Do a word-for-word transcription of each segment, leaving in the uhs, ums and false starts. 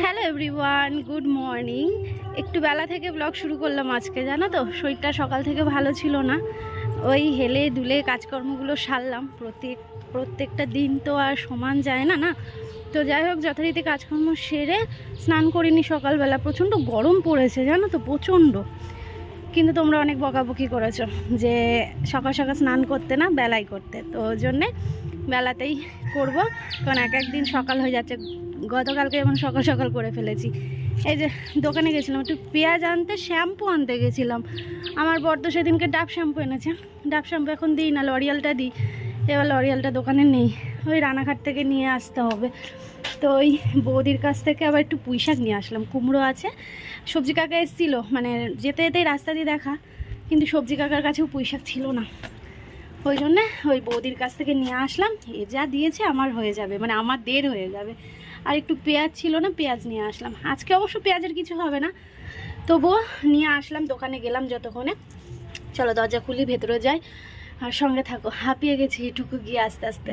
Hello everyone, good morning. একটু বেলা থেকে blog শুরু করলাম আজকে, জানো তো শরীরটা সকাল থেকে ভালো ছিল না। ওই হেলে দুলে কাজকর্মগুলো সারলাম। প্রত্যেক প্রত্যেকটা দিন তো আর সমান যায় না না তো যাই হোক, যথারীতি কাজকর্ম সেরে স্নান করিনি সকালবেলা। প্রচণ্ড গরম পড়েছে জানো তো, প্রচণ্ড। কিন্তু তোমরা অনেক বকাবকি করেছো যে সকাল সকাল স্নান করতে না, বেলায় করতে। তো ওই জন্যে বেলাতেই করব, কারণ এক একদিন সকাল হয়ে যাচ্ছে। গতকালকে এমন সকাল সকাল করে ফেলেছি। এই যে দোকানে গেছিলাম একটু পেঁয়াজ আনতে, শ্যাম্পু আনতে গেছিলাম। আমার বর তো সেদিনকে ডাব শ্যাম্পু এনেছে। ডাব শ্যাম্পু এখন দিই না, লরিয়ালটা দিই। এবার লরিয়ালটা দোকানে নেই, ওই রানাঘাট থেকে নিয়ে আসতে হবে। তো ওই বৌদির কাছ থেকে আবার একটু পুঁই শাক নিয়ে আসলাম। কুমড়ো আছে, সবজি কাকা এসেছিলো, মানে যেতে যেতেই রাস্তা দিয়ে দেখা, কিন্তু সবজি কাকার কাছেও পুঁই শাক ছিল না। ওই জন্যে ওই বৌদির কাছ থেকে নিয়ে আসলাম। এ যা দিয়েছে আমার হয়ে যাবে, মানে আমার দের হয়ে যাবে। আর একটু পেঁয়াজ ছিল না, পেঁয়াজ নিয়ে আসলাম। আজকে অবশ্য পেঁয়াজের কিছু হবে না, তবুও নিয়ে আসলাম। দোকানে গেলাম যতক্ষণে। চলো দরজা খুলি, ভেতরে যাই, আর সঙ্গে থাকো। হাঁপিয়ে গেছি এটুকু গিয়ে আস্তে আস্তে।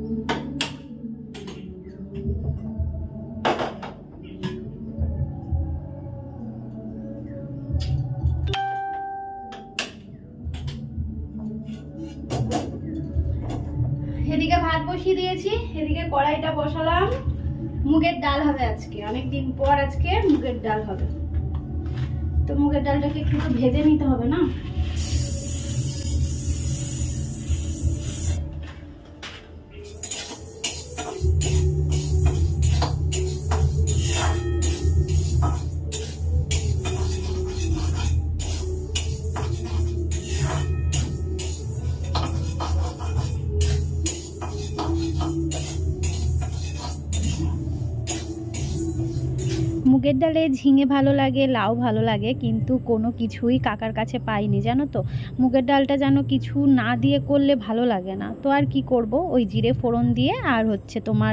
এদিকে ভাত বসিয়ে দিয়েছি, এদিকে কড়াইটা বসালাম। মুগের ডাল হবে আজকে, অনেকদিন পর আজকে মুগের ডাল হবে। তো মুগের ডালটাকে একটু ভেজে নিতে হবে না। মুগের ডালে ঝিঙে ভালো লাগে, লাউ ভালো লাগে, কিন্তু কোনো কিছুই কাকার কাছে পাইনি জানো তো। মুগের ডালটা যেন কিছু না দিয়ে করলে ভালো লাগে না। তো আর কি করব, ওই জিরে ফোড়ন দিয়ে আর হচ্ছে তোমার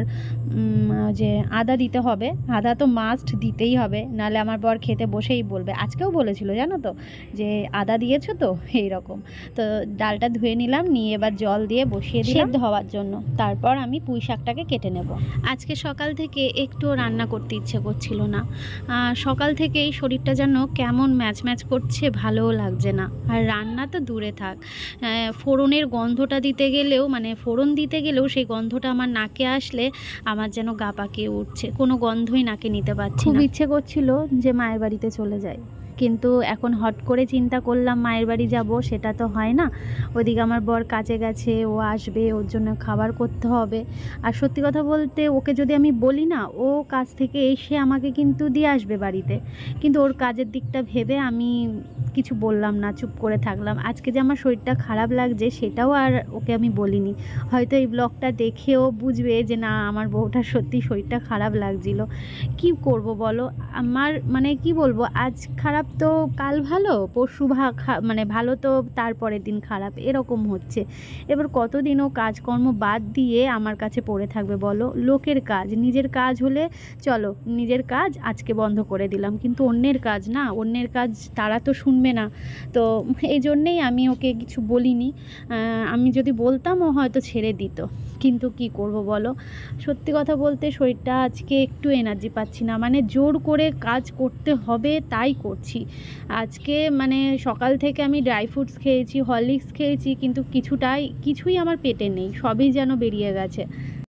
যে আদা দিতে হবে। আদা তো মাস্ট দিতেই হবে, নাহলে আমার বর খেতে বসেই বলবে। আজকেও বলেছিল জানো তো যে আদা দিয়েছো তো, এই রকম। তো ডালটা ধুয়ে নিলাম, নিয়ে এবার জল দিয়ে বসিয়ে দিলাম সেদ্ধ হওয়ার জন্য। তারপর আমি পুঁই শাকটাকে কেটে নেব। আজকে সকাল থেকে একটু রান্না করতে ইচ্ছে করছিল না। সকাল থেকেই শরীরটা যেন কেমন ম্যাচ ম্যাচ করছে, ভালোও লাগছে না। আর রান্না তো দূরে থাক, ফোড়নের গন্ধটা দিতে গেলেও, মানে ফোড়ন দিতে গেলেও সেই গন্ধটা আমার নাকে আসলে আমার যেন গা পাকিয়ে উঠছে। কোনো গন্ধই নাকে নিতে পারছি না। খুব ইচ্ছে করছিল যে মায়ের বাড়িতে চলে যাই, কিন্তু এখন হট করে চিন্তা করলাম মায়ের বাড়ি যাব, সেটা তো হয় না। ওদিকে আমার বর কাজে গেছে, ও আসবে, ওর জন্য খাবার করতে হবে। আর সত্যি কথা বলতে, ওকে যদি আমি বলি না, ও কাজ থেকে এসে আমাকে কিন্তু দিয়ে আসবে বাড়িতে। কিন্তু ওর কাজের দিকটা ভেবে আমি কিছু বললাম না, চুপ করে থাকলাম। আজকে যে আমার শরীরটা খারাপ লাগছে সেটাও আর ওকে আমি বলিনি। হয়তো এই ব্লগটা দেখেও বুঝবে যে না, আমার বউটার সত্যি শরীরটা খারাপ লাগছিল। কি করব বলো, আমার মানে কি বলবো, আজ খারাপ তো কাল ভালো, পরশু মানে ভালো তো তারপরের দিন খারাপ, এরকম হচ্ছে। এবার কতদিনও কাজকর্ম বাদ দিয়ে আমার কাছে পড়ে থাকবে বলো। লোকের কাজ, নিজের কাজ হলে চলো নিজের কাজ আজকে বন্ধ করে দিলাম, কিন্তু অন্যের কাজ না, অন্যের কাজ তারা তো শুনবে না। তো এই জন্যেই আমি ওকে কিছু বলিনি। আমি যদি বলতাম ও হয়তো ছেড়ে দিত, কিন্তু কি করব বলো। সত্যি কথা বলতে শরীরটা আজকে একটু এনার্জি পাচ্ছি না, মানে জোর করে কাজ করতে হবে তাই করছি। আজকে মানে সকাল থেকে আমি ড্রাই ফ্রুটস খেয়েছি, হরলিক্স খেয়েছি, কিন্তু কিছুটাই কিছুই আমার পেটে নেই, সবই যেন বেরিয়ে গেছে।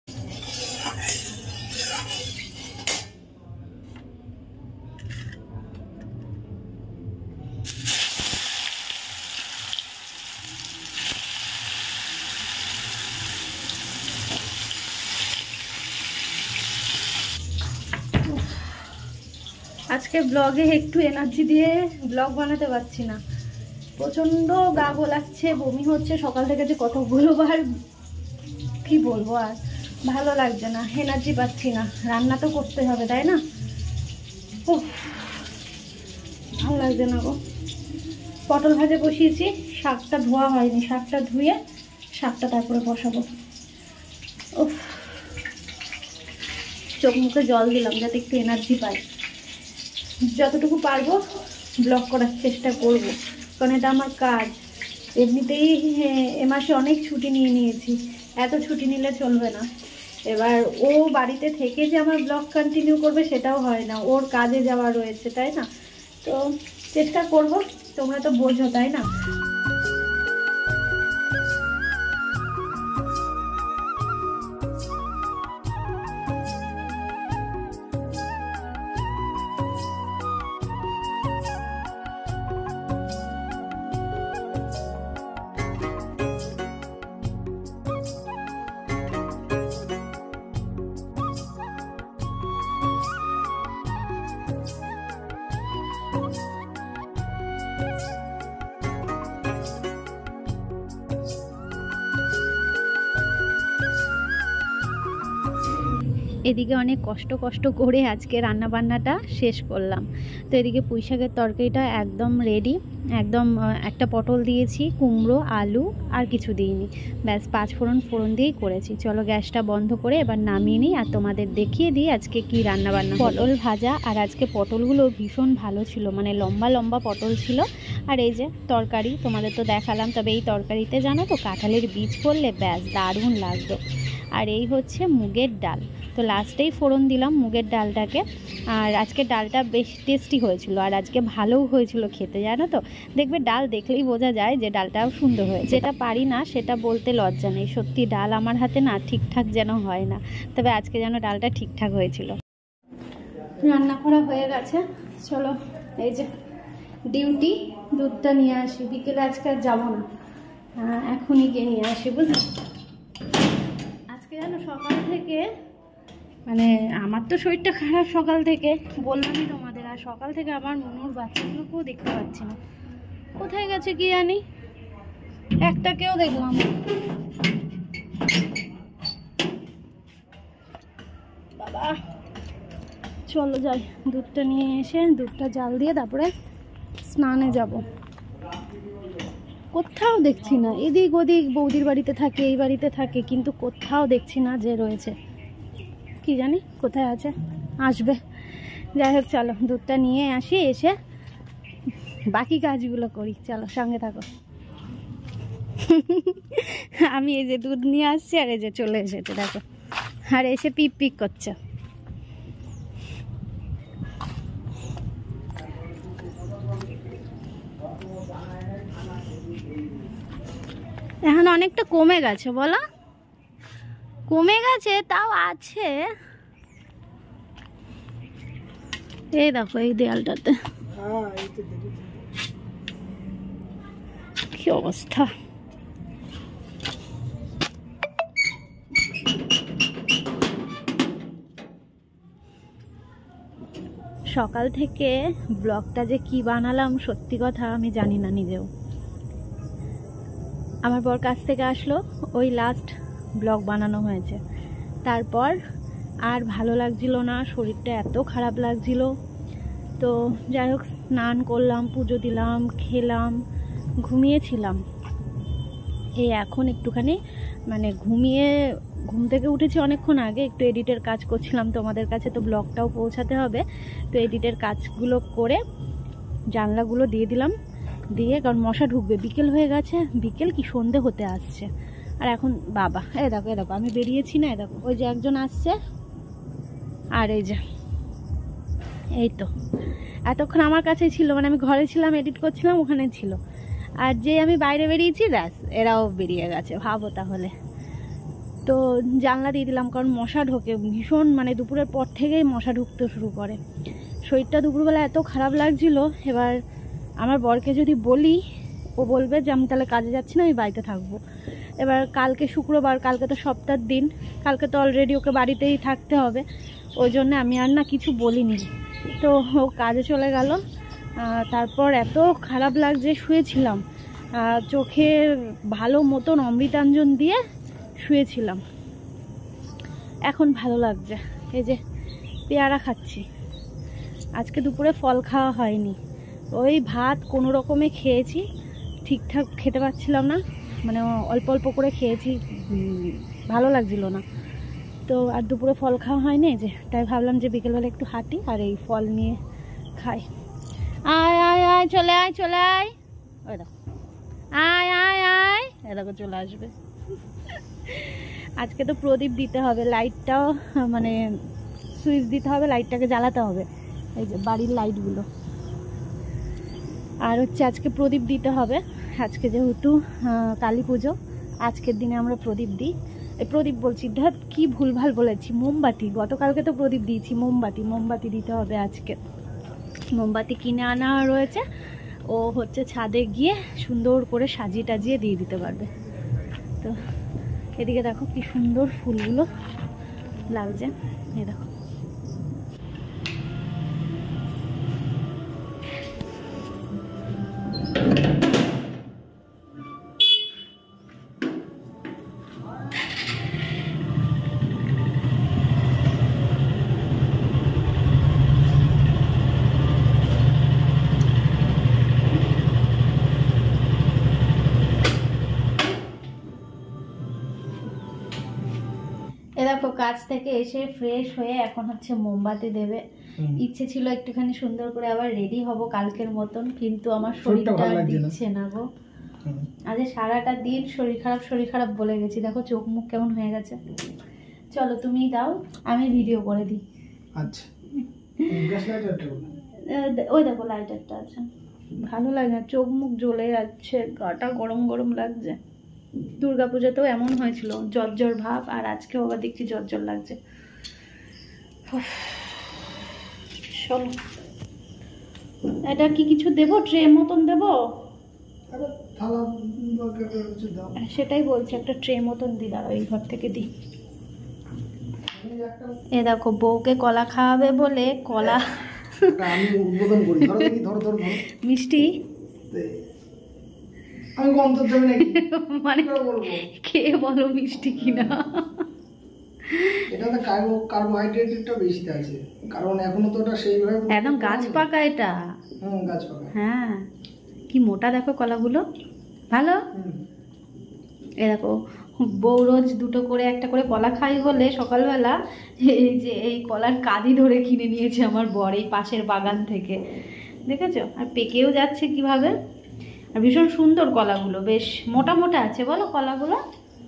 আজকে ব্লগে একটু এনার্জি দিয়ে ব্লগ বানাতে পারছি না, প্রচণ্ড গা গোলাচ্ছে, বমি হচ্ছে। সকাল থেকে যে কতগুলো বার কি বলবো, আর ভালো লাগছে না, এনার্জি পাচ্ছি না। রান্না তো করতে হবে তাই না, ও ভালো লাগছে না গো। পটল ভাজা বসিয়েছি, শাকটা ধোয়া হয়নি, শাকটা ধুয়ে শাকটা তারপরে বসাবো। ও চোখ মুখে জল দিলাম যাতে একটু এনার্জি পাই। যতটুকু পারবো ব্লগ করার চেষ্টা করব, কারণ এটা আমার কাজ। এমনিতেই এ মাসে অনেক ছুটি নিয়ে নিয়েছি, এত ছুটি নিলে চলবে না। এবার ও বাড়িতে থেকে যে আমার ব্লগ কন্টিনিউ করবে সেটাও হয় না, ওর কাজে যাওয়া রয়েছে, তাই না? তো চেষ্টা করব, তোমরা তো বোঝো, তাই না? এদিকে অনেক কষ্ট কষ্ট করে আজকে রান্না বান্নাটা শেষ করলাম। তো এদিকে পুঁই শাকের তরকারিটা একদম রেডি, একদম একটা পটল দিয়েছি, কুমড়ো, আলু আর কিছু দিইনি, ব্যাস পাঁচ ফোড়ন ফোড়ন দিয়েই করেছি। চলো গ্যাসটা বন্ধ করে এবার নামিয়ে নিই আর তোমাদের দেখিয়ে দিই আজকে কি রান্না বান্না। পটল ভাজা, আর আজকে পটলগুলো ভীষণ ভালো ছিল, মানে লম্বা লম্বা পটল ছিল। আর এই যে তরকারি তোমাদের তো দেখালাম, তবে এই তরকারিতে জানো তো কাঁঠালের বীজ পড়লে ব্যাস দারুণ লাগতো। আর এই হচ্ছে মুগের ডাল, তো লাস্টেই ফোড়ন দিলাম মুগের ডালটাকে। আর আজকে ডালটা বেশ টেস্টি হয়েছিল, আর আজকে ভালোও হয়েছিল খেতে, জানো তো। দেখবে ডাল দেখলেই বোঝা যায় যে ডালটাও সুন্দর হয়েছে। যেটা পারি না সেটা বলতে লজ্জা নেই, সত্যি ডাল আমার হাতে না ঠিকঠাক যেন হয় না, তবে আজকে যেন ডালটা ঠিকঠাক হয়েছিল। রান্না করা হয়ে গেছে, চলো এই যে ডিউটি, দুধটা নিয়ে আসি। বিকেলে আজকে আর যাবো না, এখনই গিয়ে নিয়ে আসি, বুঝলি। আজকে জানো সকাল থেকে, মানে আমার তো শরীরটা খারাপ সকাল থেকে, বললামই তোমাদের। আর সকাল থেকে আমার মনুর বাচ্চাগুলোকেও দেখতে পাচ্ছি না, কোথায় গেছে কি জানি, একটাকেও দেখলাম। বাবা চলো যাই, দুধটা নিয়ে এসে দুধটা জাল দিয়ে তারপরে স্নানে যাব। কোথাও দেখছি না, এদিক ওদিক বৌদির বাড়িতে থাকে, এই বাড়িতে থাকে, কিন্তু কোথাও দেখছি না যে রয়েছে, কি জানি কোথায় আছে, আসবে। যাই হোক চলো দুধটা নিয়ে আসি, এসে বাকি কাজগুলো করি, চলো সঙ্গে থাকো। আমি এই যে দুধ নিয়ে আসছি, আর এই যে চলে এসেছে দেখো, আর এসে পিক পিক করছে। এখন অনেকটা কমে গেছে, বলো কমে গেছে, তাও আছে। এই দেখো এই দেয়ালটাতে কি অবস্থা। সকাল থেকে ব্লগটা যে কি বানালাম সত্যি কথা আমি জানি না নিজেও। আমার বর কাছ থেকে আসলো, ওই লাস্ট ব্লগ বানানো হয়েছে, তারপর আর ভালো লাগছিল না, শরীরটা এত খারাপ লাগছিল। তো যাই হোক স্নান করলাম, পুজো দিলাম, খেলাম, ঘুমিয়েছিলাম। এই এখন একটুখানি মানে ঘুমিয়ে ঘুম থেকে উঠেছি অনেকক্ষণ আগে, একটু এডিটের কাজ করছিলাম, তোমাদের কাছে তো ব্লগটাও পৌঁছাতে হবে। তো এডিটের কাজগুলো করে জানলাগুলো দিয়ে দিলাম, দিয়ে, কারণ মশা ঢুকবে, বিকেল হয়ে গেছে, বিকেল কি সন্ধে হতে আসছে। আর এখন বাবা এ দেখো এ দেখো আমি বেরিয়েছি না, এ দেখো ওই যে একজন আসছে, আর এই যে এই তো এতক্ষণ আমার কাছেই ছিল, মানে আমি ঘরে ছিলাম, এডিট করছিলাম, ওখানে ছিল। আর যে আমি বাইরে বেরিয়েছি ব্যাস এরাও বেরিয়ে গেছে, ভাবো তাহলে। তো জানলা দিয়ে দিলাম, কারণ মশা ঢোকে ভীষণ, মানে দুপুরের পর থেকেই মশা ঢুকতে শুরু করে। শরীরটা দুপুরবেলা এত খারাপ লাগছিল, এবার আমার বরকে যদি বলি ও বলবে যে আমি তাহলে কাজে যাচ্ছি না, আমি বাড়িতে থাকবো। এবার কালকে শুক্রবার, কালকে তো সপ্তাহের দিন, কালকে তো অলরেডি ওকে বাড়িতেই থাকতে হবে, ওই জন্য আমি আর না কিছু বলিনি। তো ও কাজে চলে গেল, তারপর এত খারাপ লাগছে, শুয়েছিলাম চোখে ভালো মতন অমৃতাঞ্জন দিয়ে শুয়েছিলাম, এখন ভালো লাগছে। এই যে পেয়ারা খাচ্ছি, আজকে দুপুরে ফল খাওয়া হয়নি, ওই ভাত কোনো রকমে খেয়েছি, ঠিকঠাক খেতে পারছিলাম না, মানে অল্প অল্প করে খেয়েছি, ভালো লাগছিল না। তো আর দুপুরে ফল খাওয়া হয়নি, যে তাই ভাবলাম যে বিকেলবেলা একটু হাঁটি আর এই ফল নিয়ে খাই। আয় আয় আয় চলে আয় চলে আয়, ওই দেখো আয় আয় আয়, এ দেখো চলে আসবে। আজকে তো প্রদীপ দিতে হবে, লাইটটাও মানে সুইচ দিতে হবে, লাইটটাকে জ্বালাতে হবে, এই যে বাড়ির লাইটগুলো। আর হচ্ছে আজকে প্রদীপ দিতে হবে, আজকে যেহেতু কালী পুজো, আজকের দিনে আমরা প্রদীপ দিই। এই প্রদীপ বলছি, ধর কি ভুলভাল বলেছি, মোমবাতি। গতকালকে তো প্রদীপ দিয়েছি, মোমবাতি মোমবাতি দিতে হবে আজকে। মোমবাতি কিনে আনা রয়েছে, ও হচ্ছে ছাদে গিয়ে সুন্দর করে সাজিয়ে টাজিয়ে দিয়ে দিতে পারবে। তো এদিকে দেখো কি সুন্দর ফুলগুলো লাগছে, এই দেখো। দেখো কাজ থেকে এসে ফ্রেশ হয়ে এখন হচ্ছে মোমবাতি দেবে। ইচ্ছে ছিল একটুখানি সুন্দর করে আবার রেডি হব কালকের মতন, কিন্তু আমার শরীরটা দিচ্ছে না গো। আজ সারাটা দিন শরীর খারাপ শরীর খারাপ বলে গেছি, দেখো চোখ মুখ কেমন হয়ে গেছে। চলো তুমি দাও, আমি ভিডিও করে দিই। আচ্ছা ওই দেখো লাইটারটা আছে, ভালো লাগে না, চোখ মুখ জ্বলে যাচ্ছে, গাটা গরম গরম লাগছে। দুর্গাপূজাতেও এমন হয়েছিল, জ্বর জ্বর ভাব, আর আজকেও আবার দেখছি জ্বর জ্বর লাগছে। চলো, এটা কি কিছু দেবো, ট্রে মতন দেবো? সেটাই বলছি, একটা ট্রে মতন দি, দাঁড়াও এই ঘর থেকে দিই। এ দেখো বউকে কলা খাওয়াবে বলে কলা মিষ্টি মানে কে বলো মিষ্টি কিনা, এটা তো কার্বোহাইড্রেটটা বেশি আছে, কারণ এখনো তো ওটা সেইভাবে একদম গাছ পাকা, এটা হুম গাছ পাকা। হ্যাঁ কি মোটা দেখো কলাগুলো, ভালো। এ দেখো বউ রোজ দুটো করে একটা করে কলা খাই বলে সকালবেলা এই যে এই কলার কাঁদি ধরে কিনে নিয়েছে আমার বর এই পাশের বাগান থেকে, দেখেছো? আর পেকেও যাচ্ছে কিভাবে, আর ভীষণ সুন্দর কলাগুলো, বেশ মোটা মোটা আছে বলো কলাগুলো।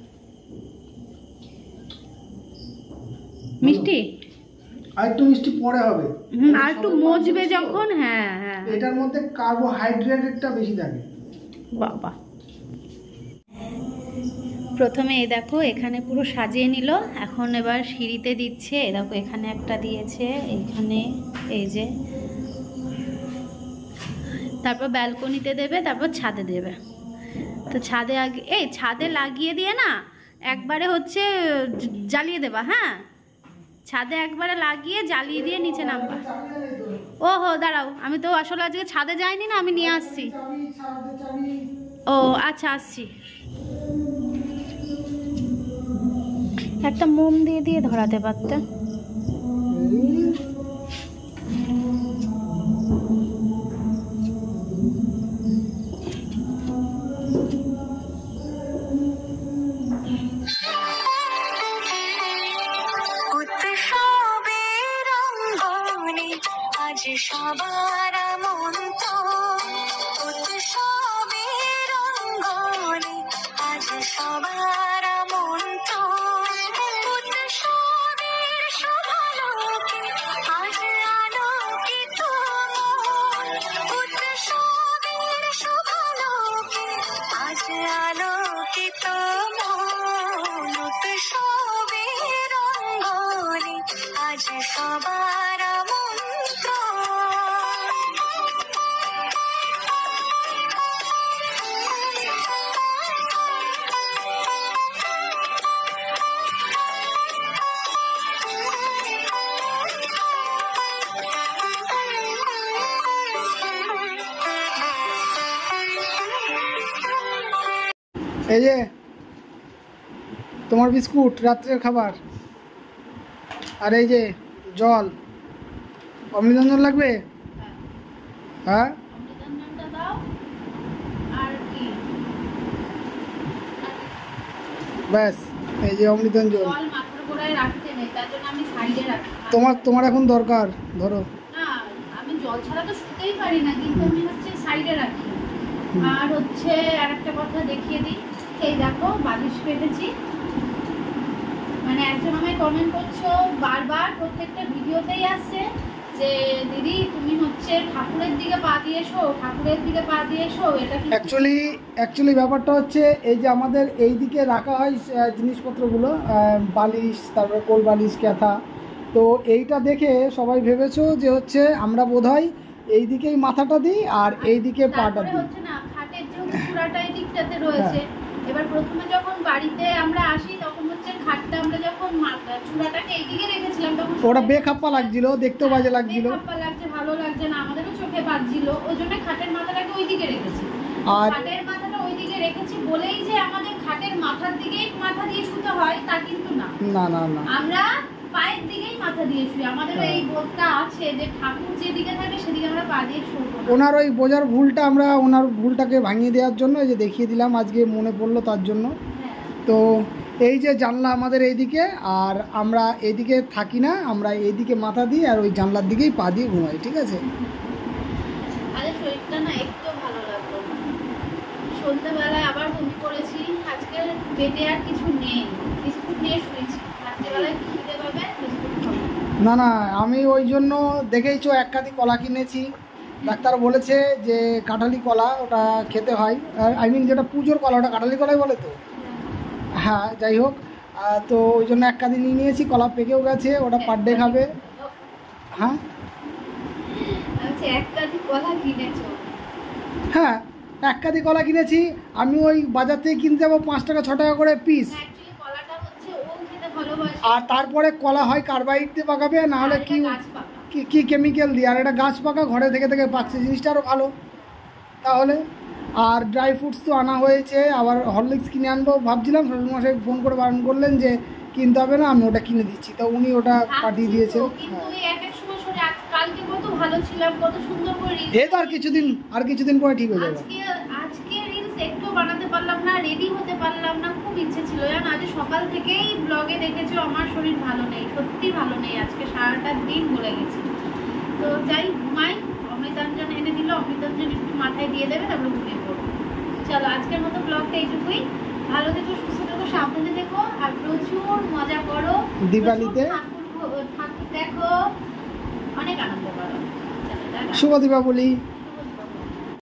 মিষ্টি আর একটু মিষ্টি পরে হবে, হুম আর একটু মজবে যখন। হ্যাঁ হ্যাঁ, এটার মধ্যে কার্বোহাইড্রেটটা বেশি থাকে। বাবা, প্রথমে এই দেখো এখানে পুরো সাজিয়ে নিল, এখন এবার সিঁড়িতে দিচ্ছে। এই দেখো এখানে একটা দিয়েছে, এইখানে এই যে, তারপর ব্যালকনিতে দেবে, তারপর ছাদে দেবে। তো ছাদে আগে এই ছাদে লাগিয়ে দিয়ে না একবারে হচ্ছে জ্বালিয়ে দেবা। হ্যাঁ ছাদে একবারে লাগিয়ে জ্বালিয়ে দিয়ে নিচে নামবা। ও হো দাঁড়াও, আমি তো আসলে আজকে ছাদে যাইনি না, আমি নিয়ে আসছি। ও আচ্ছা আসছি। একটা মোম দিয়ে দিয়ে ধরাতে পারতে। সবার মন্ত উৎসবের রঙ্গনে আজ সবার মন্ত উৎসবের শোভালোকে আজ আলোকিত উৎসবের শোভালোকে আজ আলোকিত উৎসবের রঙ্গনে আজ সবার মন্ত। এই যে তোমার বিস্কুট, রাত্রের খাবার, আর এই যে জল। অমৃতাঞ্জন লাগবে? হ্যাঁ ব্যাস, এই যে অমৃতাঞ্জন তোমার তোমার এখন দরকার। ধরো আমি জল ছাড়া তো শুতেই পারি না, কিন্তু আমি হচ্ছে সাইডে রাখি। আর হচ্ছে আর একটা কথা দেখিয়ে দিই, এই দেখো বালিশ পেতেছি, মানে একজন আমায় কমেন্ট করছো বারবার, প্রত্যেকটা ভিডিওতেই আসছে যে দিদি তুমি হচ্ছে ঠাকুরের দিকে পা দিয়ে এসো, ঠাকুরের দিকে পা দিয়ে এসো। এটা কি অ্যাকচুয়ালি অ্যাকচুয়ালি ব্যাপারটা হচ্ছে এই যে আমাদের এই দিকে রাখা হয় আহ, জিনিসপত্রগুলো, আহ, বালিশ, তারপরে কোল বালিশ, ক্যাথা। তো এইটা দেখে সবাই ভেবেছো যে হচ্ছে আমরা বোধহয় এই দিকেই মাথাটা দিই আর এই দিকে পাটা তারপরে দিই। হচ্ছে না, খাটের যেহেতু চূড়াটা এই দিকটাতে রয়েছে, এবার প্রথমে যখন বাড়িতে আমরা আসি তখন হচ্ছে খাটটা আমরা যখন মাথা- চূড়াটাকে এইদিকে রেখেছিলাম তখন ওটা বেখাপ্পা লাগছিল, দেখতেও বাজে লাগছিল। বেখাপ্পা লাগছে, ভালো লাগছে না, আমাদেরও চোখে বাজছিল, ওই জন্য খাটের মাথাটাকে ওইদিকে রেখেছি। আর খাটের মাথাটা ওইদিকে রেখেছি বলেই যে আমাদের খাটের মাথার দিকেই মাথা দিয়ে শুতে হয় তা কিন্তু না, না না না আমরা পায়ের দিকেই মাথা দিয়ে শুই। আমাদের হ্যাঁ। এই বোধটা আছে যে ঠাকুর যেদিকে থাকে সেদিকে আমরা পা দিয়ে শুবো না। ওনার ওই বোঝার ভুলটা আমরা ওনার ভুলটাকে ভাঙিয়ে দেওয়ার জন্য এই যে দেখিয়ে দিলাম, আজকে মনে পড়লো তার জন্য। হ্যাঁ। তো এই যে জানলা আমাদের এইদিকে, আর আমরা এইদিকে থাকি না, আমরা এইদিকে মাথা দিই আর ওই জানলার দিকেই পা দিয়ে ঘুমাই, ঠিক আছে? আরে শরীরটা না একটু ভালো লাগলো না। সন্ধ্যাবেলায় আবার বমি করেছি, আজকে পেটে আর কিছু নেই, বিস্কুট নিয়ে শুয়েছি, রাত্রিবেলায় খিদে পাবে বিস্কুট খাবো। না না, আমি ওই জন্য দেখেইছো এক কাঁদি কলা কিনেছি। ডাক্তার বলেছে যে কাঁঠালি কলা ওটা খেতে হয়, আই মিন যেটা পুজোর কলা ওটা কাঁঠালি কলাই বলে তো। হ্যাঁ যাই হোক, আহ, তো ওই জন্য এক কাঁদি নিয়ে নিয়েছি, কলা পেকেও গেছে, ওটা পার ডে খাবে। হ্যাঁ আচ্ছা, এক কাঁদি কলা কিনেছো? হ্যাঁ এক কাঁদি কলা কিনেছি। আমি ওই বাজার থেকে কিনতে যাবো পাঁচ টাকা ছ টাকা করে পিস। অ্যাকচুয়ালি কলাটা হচ্ছে ও খেতে ভালোবাসে, আর তারপরে কলা হয় কার্বাইড দিয়ে পাকাবে, না হলে আর কি এটা গাছ পাকা। কি কি কেমিক্যাল দিয়ে, আর এটা গাছ পাকা ঘরে থেকে থেকে পাচ্ছে, জিনিসটা আরও ভালো তাহলে। আর ড্রাই ফ্রুটস তো আনা হয়েছে, আবার হরলিক্স কিনে আনবো ভাবছিলাম, শ্বশুরমশাই ফোন করে বারণ করলেন যে কিনতে হবে না, আমি ওটা কিনে দিচ্ছি, তো উনি ওটা পাঠিয়ে ভাবছি দিয়েছেন। তো, কিন্তু এই এক এক সময় শরীর, আজ- কালকে কত ভালো ছিলাম, কত সুন্দর করে reels এই তো আর কিছুদিন আর কিছুদিন পরে ঠিক হয়ে যাবে। আজকে আজকে রিলস একটু বানাতে পারলাম না, রেডি হতে পারলাম না, খুব ইচ্ছে ছিল জানো। আজ সকাল থেকেই ব্লগে দেখেছো আমার শরীর ভালো নেই, সত্যি ভালো নেই, আজকে সারাটা দিন বলে গেছি। তো যাই ঘুমাই, অমৃতাঞ্জন এনে দিল, অমৃতাঞ্জন একটু মাথায় দিয়ে দেবে, তারপরে ঘুমিয়ে পড়বো। চলো আজকের মতো ব্লগটা এইটুকুই। ভালো থেকো, সুস্থ থেকো, সাবধানে থেকো, আর প্রচুর মজা করো দিওয়ালিতে। প্রচুর ঠাকুর ঠাকুর দেখো, অনেক আনন্দ করো। চলো, টাটা। শুভ দীপাবলি।